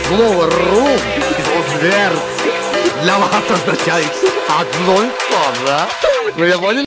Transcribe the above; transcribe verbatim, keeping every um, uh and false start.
Слово «рум» из «зверц» для вас означает одно и то же. Вы меня поняли?